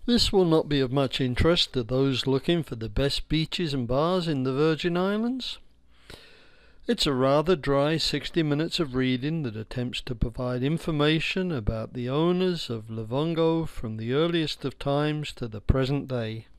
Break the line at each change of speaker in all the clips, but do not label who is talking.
This will not be of much interest to those looking for the best beaches and bars in the Virgin Islands. It's a rather dry 60 minutes of reading that attempts to provide information about the owners of Livongo from the earliest of times to the present day.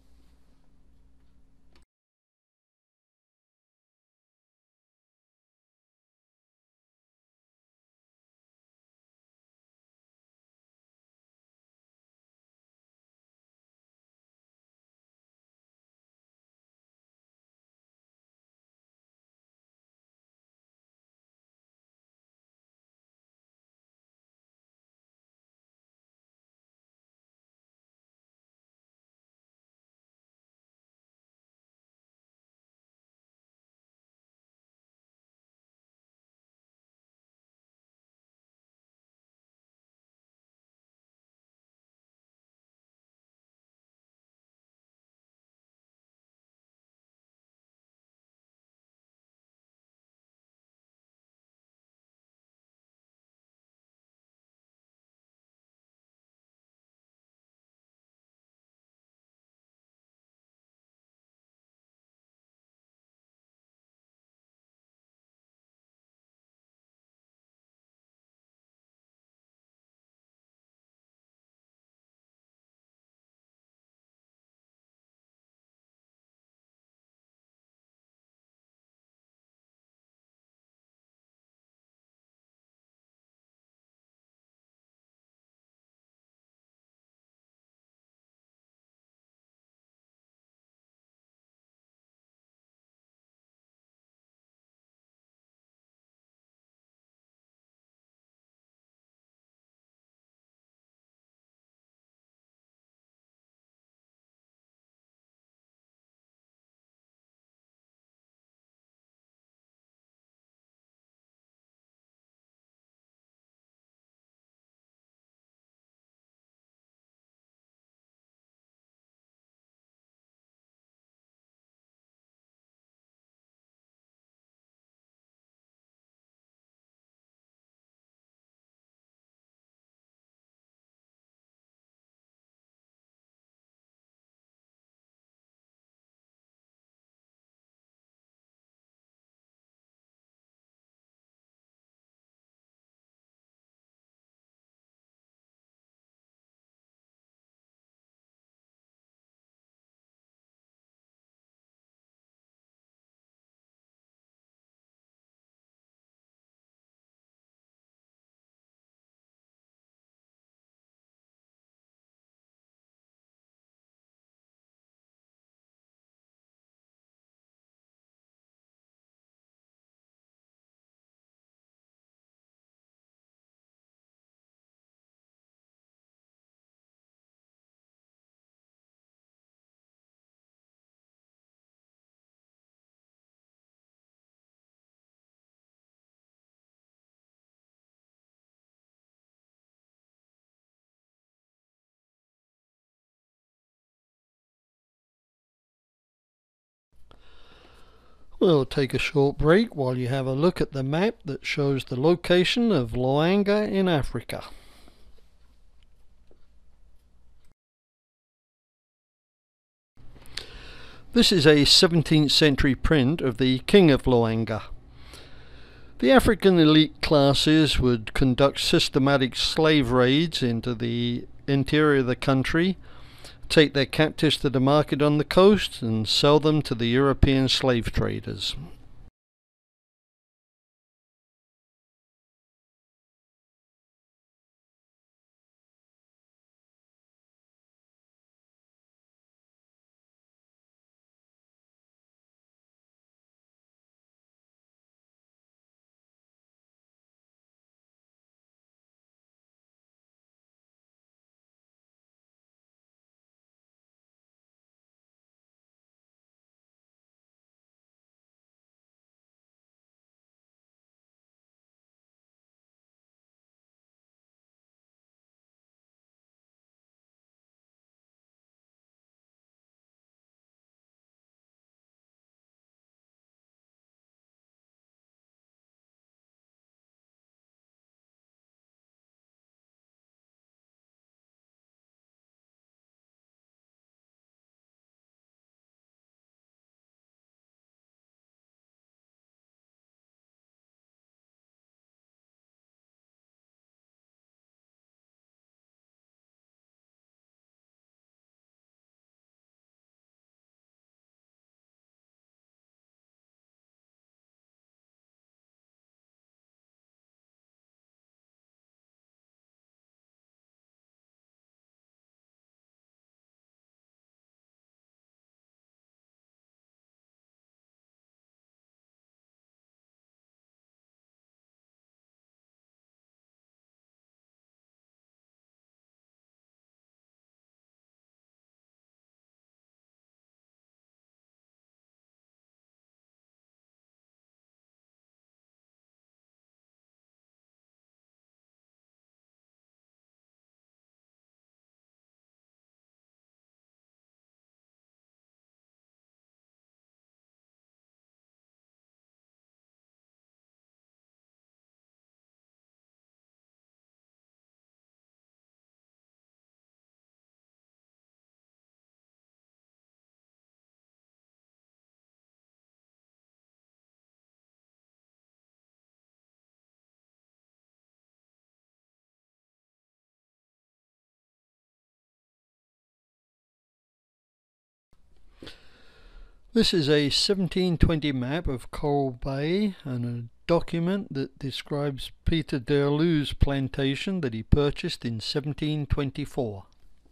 We'll take a short break while you have a look at the map that shows the location of Loanga in Africa. This is a 17th century print of the King of Loanga. The African elite classes would conduct systematic slave raids into the interior of the country, take their captives to the market on the coast, and sell them to the European slave traders. This is a 1720 map of Coral Bay and a document that describes Peter Derlu's plantation that he purchased in 1724.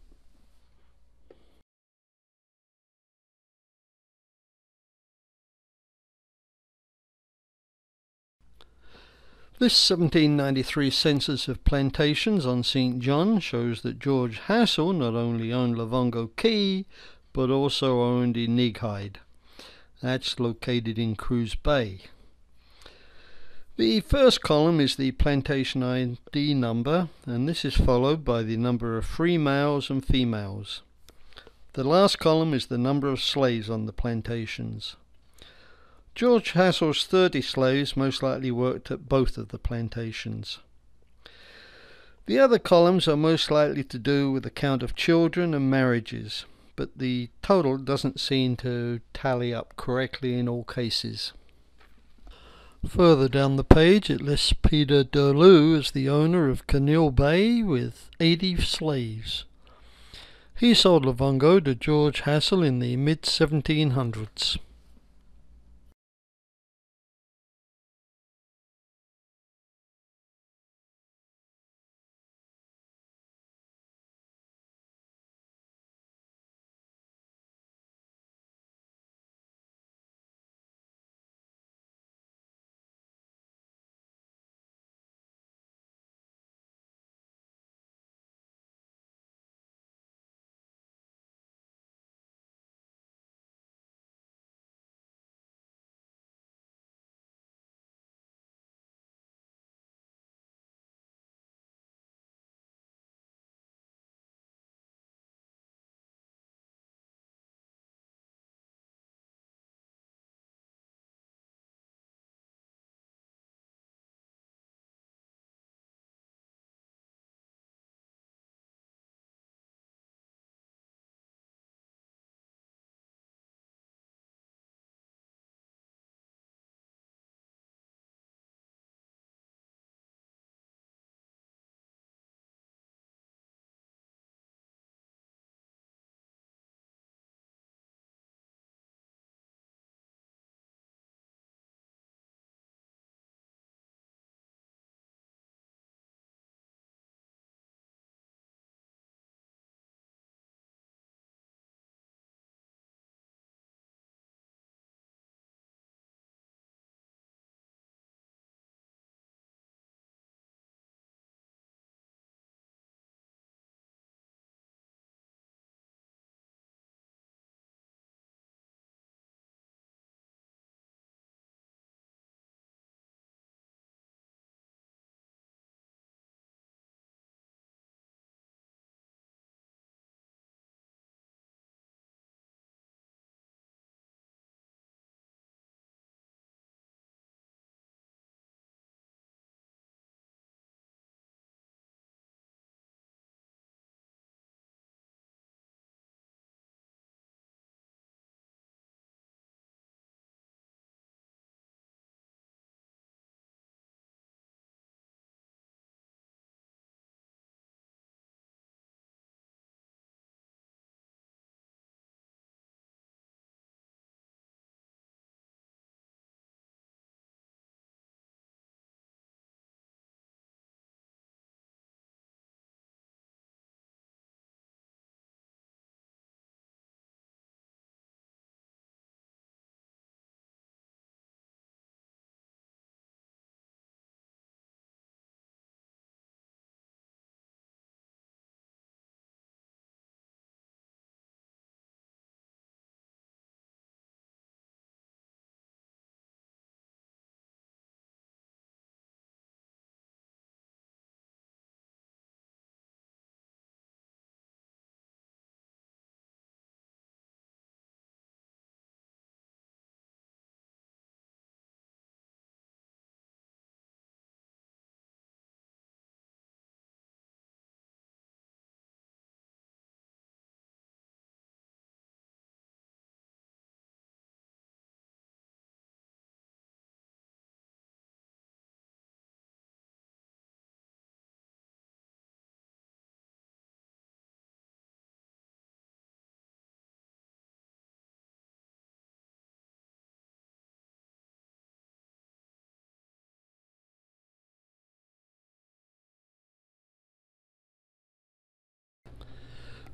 This 1793 census of plantations on St. John shows that George Hassell not only owned Lavongo Key, but also owned Inighyde. That's located in Cruz Bay. The first column is the plantation ID number, and this is followed by the number of free males and females. The last column is the number of slaves on the plantations. George Hassell's 30 slaves most likely worked at both of the plantations. The other columns are most likely to do with the count of children and marriages, but the total doesn't seem to tally up correctly in all cases. Further down the page it lists Peter Derlu as the owner of Canil Bay with 80 slaves. He sold Lavongo to George Hassell in the mid-1700s.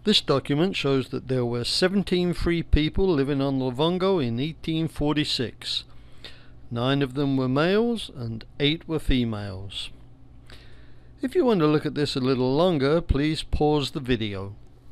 This document shows that there were 17 free people living on Livongo in 1846. 9 of them were males and 8 were females. If you want to look at this a little longer, please pause the video.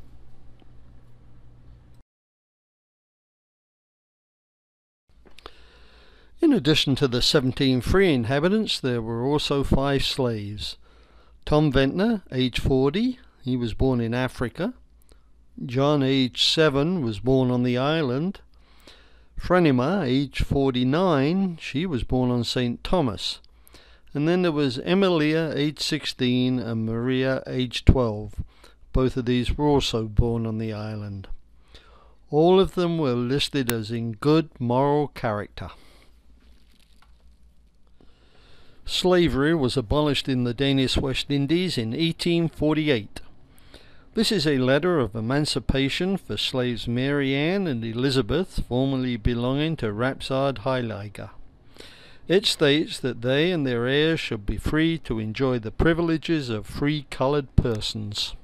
In addition to the 17 free inhabitants, there were also 5 slaves. Tom Ventnor, age 40, he was born in Africa. John, age 7, was born on the island. Franima, age 49, she was born on St. Thomas. And then there was Emilia, age 16, and Maria, age 12. Both of these were also born on the island. All of them were listed as in good moral character. Slavery was abolished in the Danish West Indies in 1848. This is a letter of emancipation for slaves Mary Ann and Elizabeth, formerly belonging to Rapsard Heilige. It states that they and their heirs should be free to enjoy the privileges of free colored persons.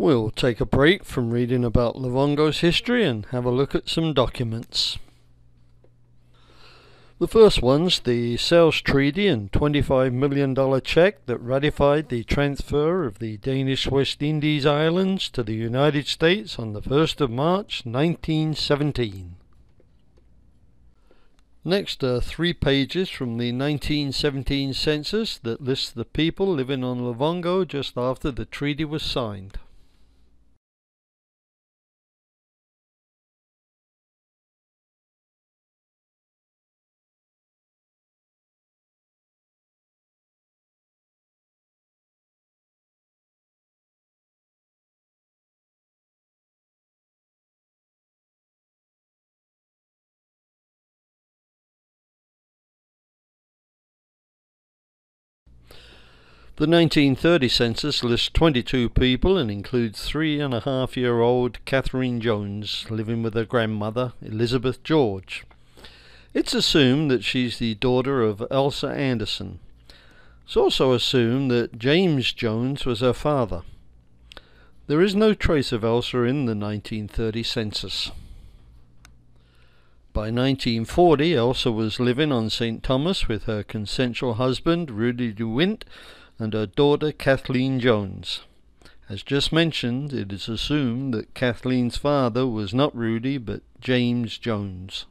We'll take a break from reading about Livongo's history and have a look at some documents. The first one's the Sales Treaty and $25 million check that ratified the transfer of the Danish West Indies Islands to the United States on the 1st of March 1917. Next are 3 pages from the 1917 census that lists the people living on Livongo just after the treaty was signed. The 1930 census lists 22 people and includes 3.5-year-old Catherine Jones living with her grandmother, Elizabeth George. It's assumed that she's the daughter of Elsa Anderson. It's also assumed that James Jones was her father. There is no trace of Elsa in the 1930 census. By 1940, Elsa was living on St. Thomas with her consensual husband, Rudy de Wint, and her daughter Kathleen Jones. As just mentioned, it is assumed that Kathleen's father was not Rudy but James Jones.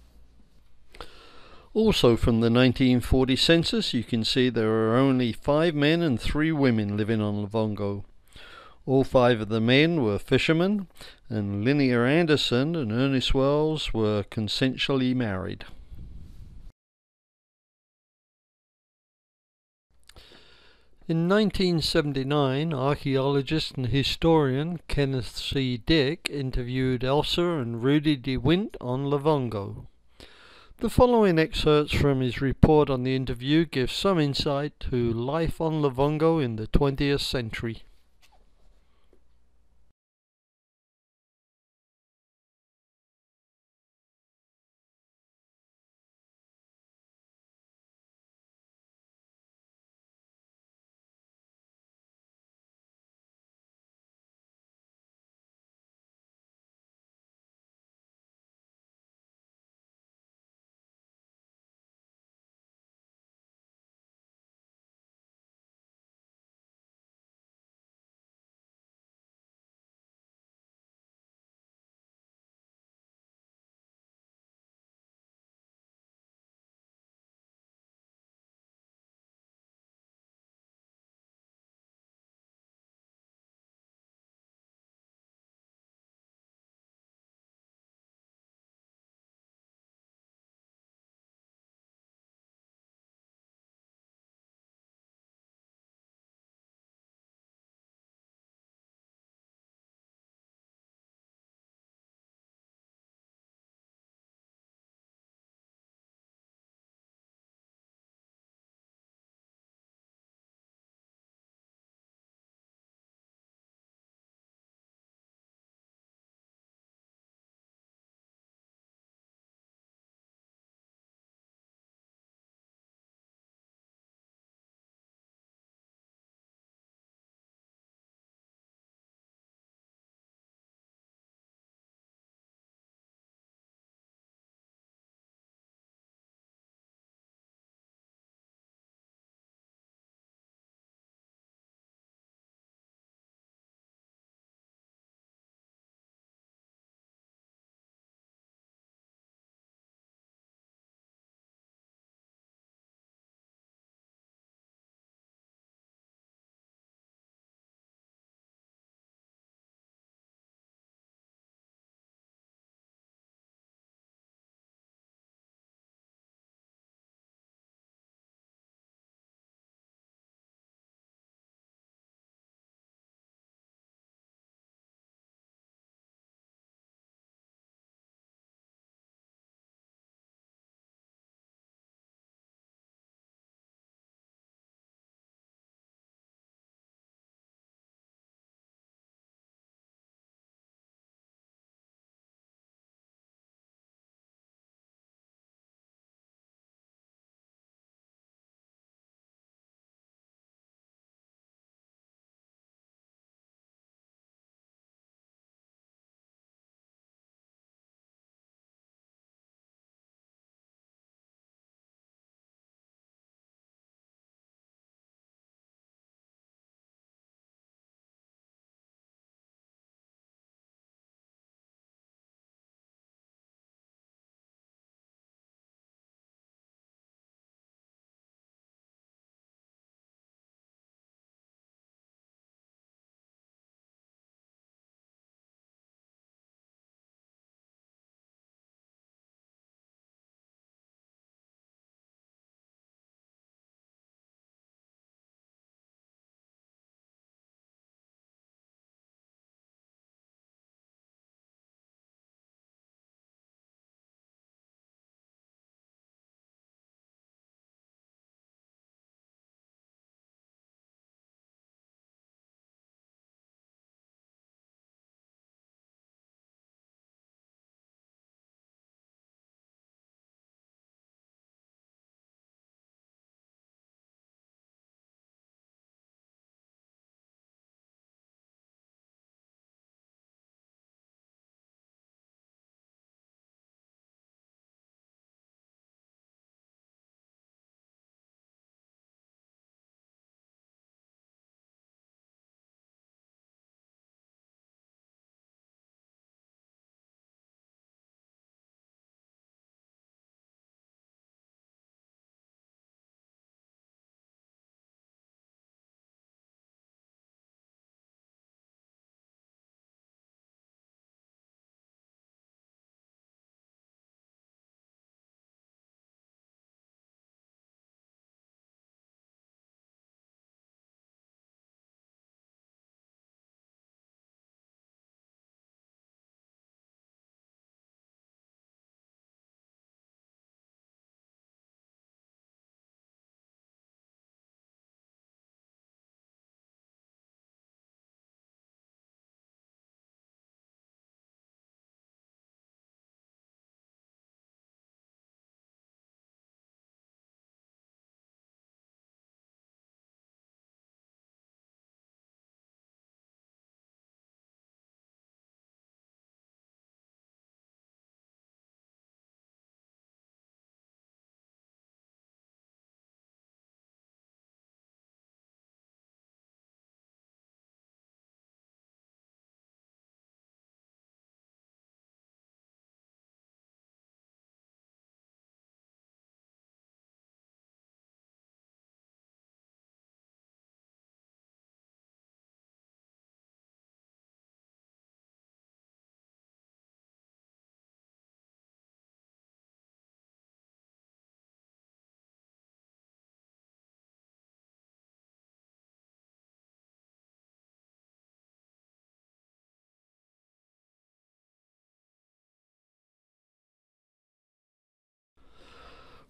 Also from the 1940 census, you can see there are only 5 men and 3 women living on Livongo. All 5 of the men were fishermen, and Linnea Anderson and Ernest Wells were consensually married. In 1979, archaeologist and historian Kenneth C. Dick interviewed Elsa and Rudy de Wint on Livongo. The following excerpts from his report on the interview give some insight to life on Livongo in the 20th century.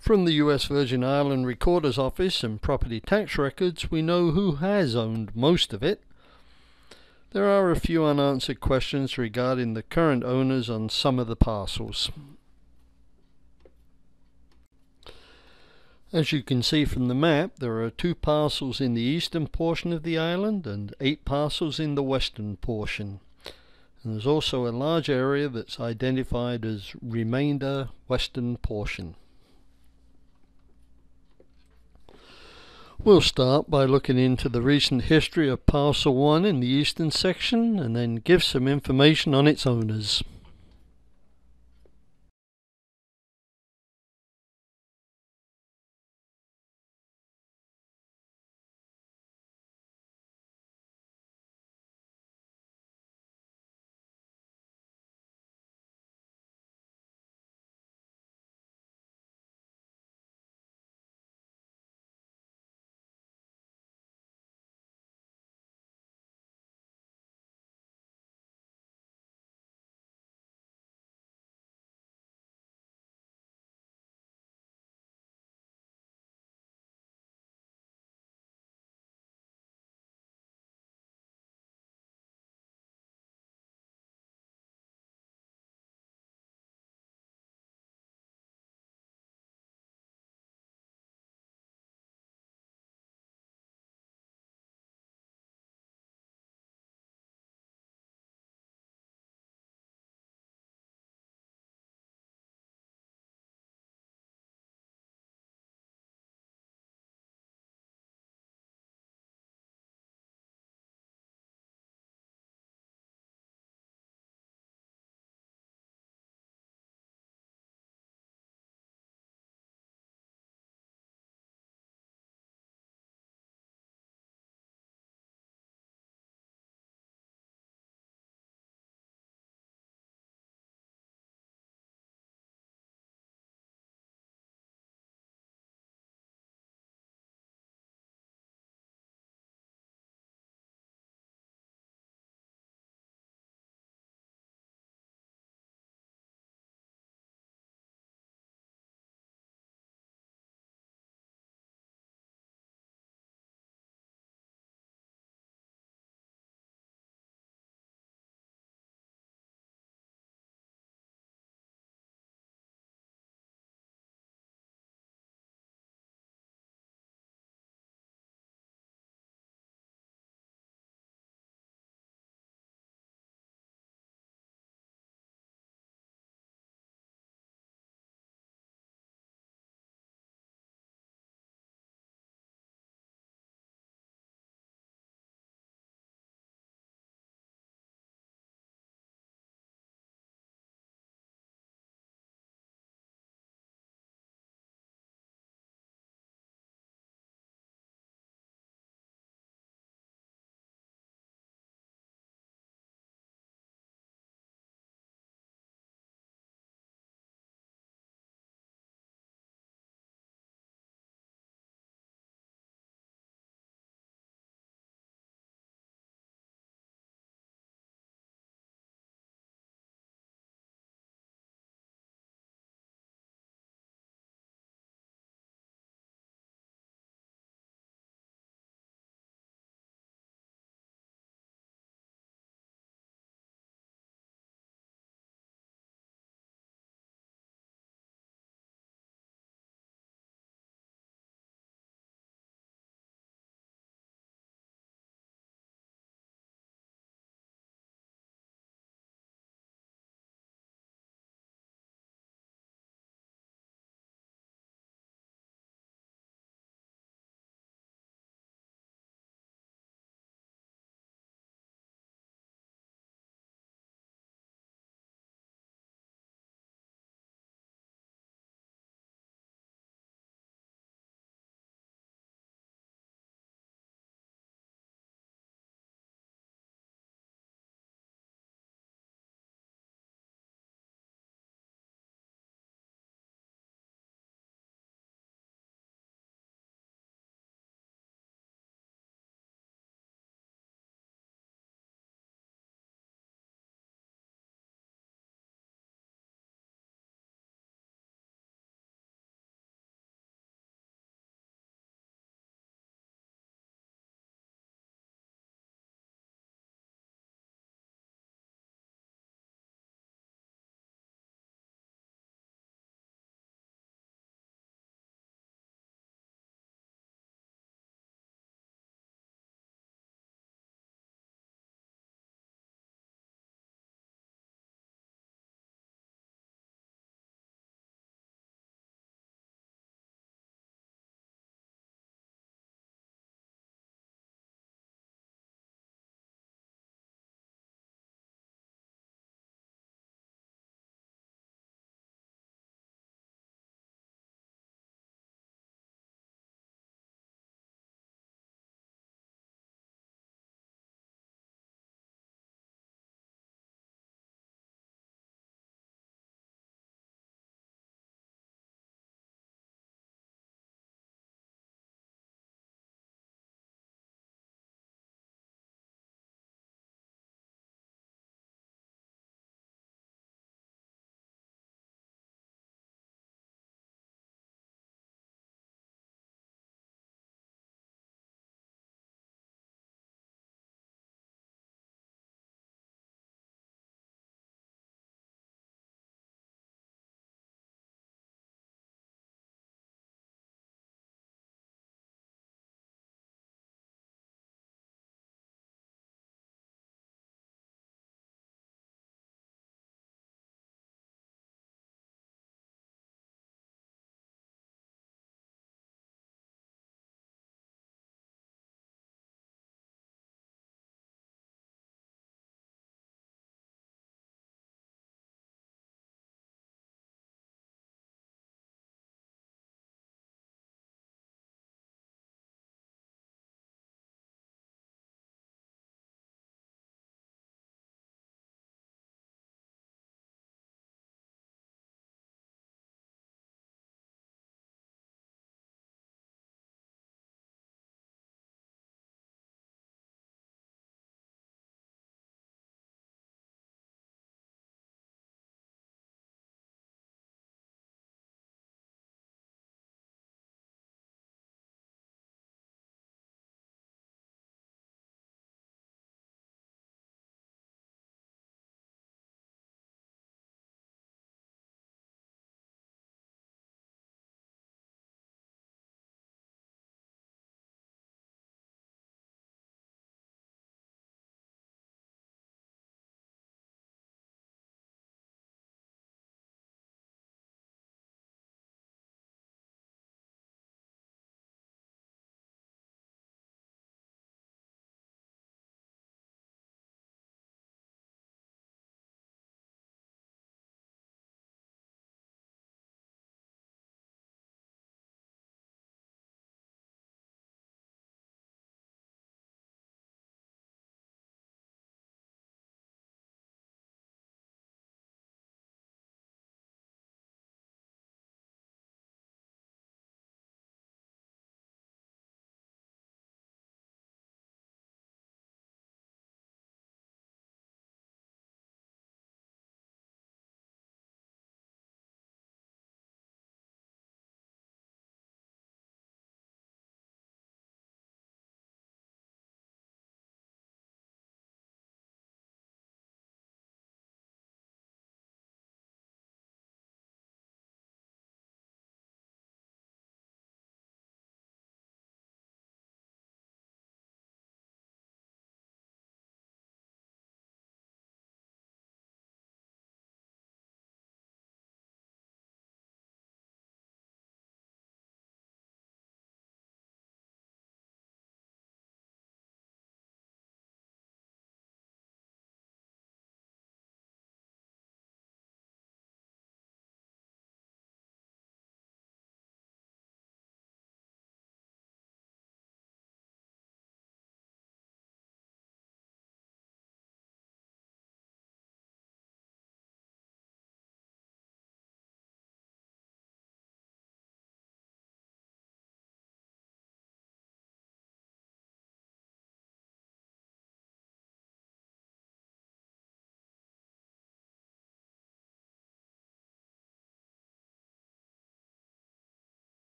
From the US Virgin Island Recorder's Office and property tax records, we know who has owned most of it. There are a few unanswered questions regarding the current owners on some of the parcels. As you can see from the map, there are 2 parcels in the eastern portion of the island and 8 parcels in the western portion. And there's also a large area that's identified as remainder western portion. We'll start by looking into the recent history of Parcel 1 in the eastern section and then give some information on its owners.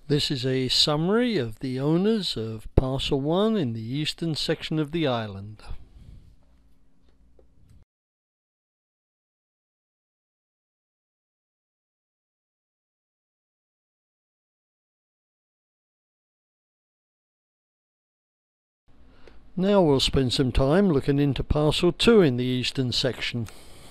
This is a summary of the owners of Parcel 1 in the eastern section of the island. Now we'll spend some time looking into Parcel 2 in the eastern section.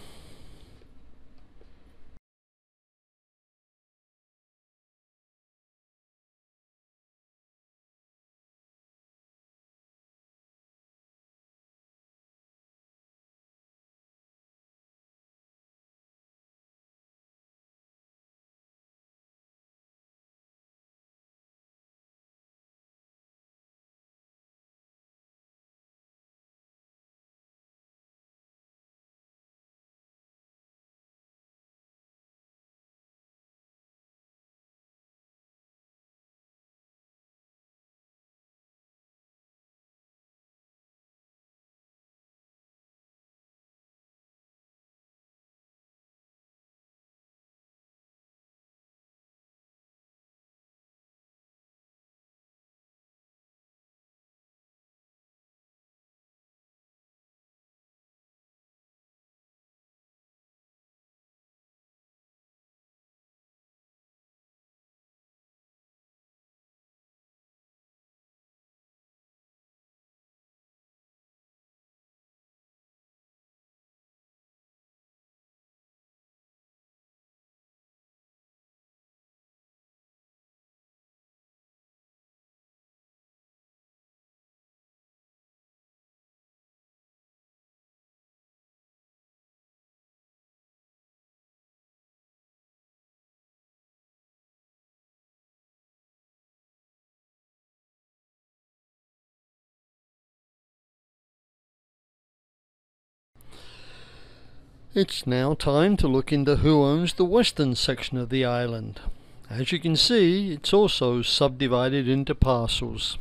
It's now time to look into who owns the western section of the island. As you can see, it's also subdivided into parcels.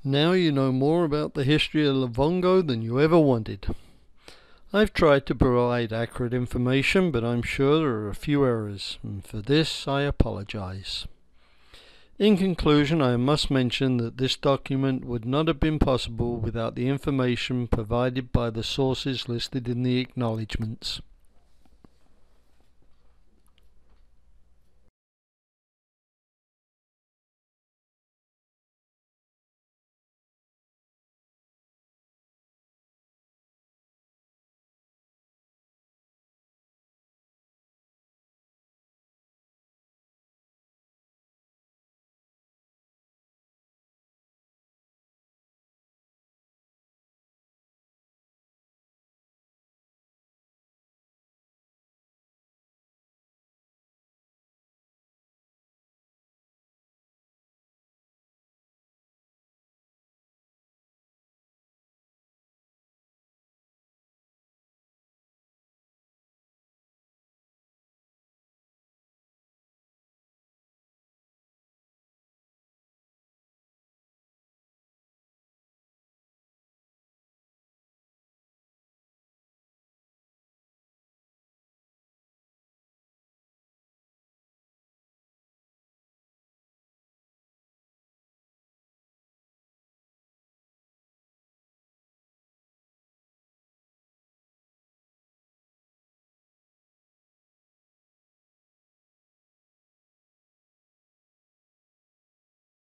Now you know more about the history of Livongo than you ever wanted. I've tried to provide accurate information, but I'm sure there are a few errors, and for this I apologize. In conclusion, I must mention that this document would not have been possible without the information provided by the sources listed in the acknowledgements.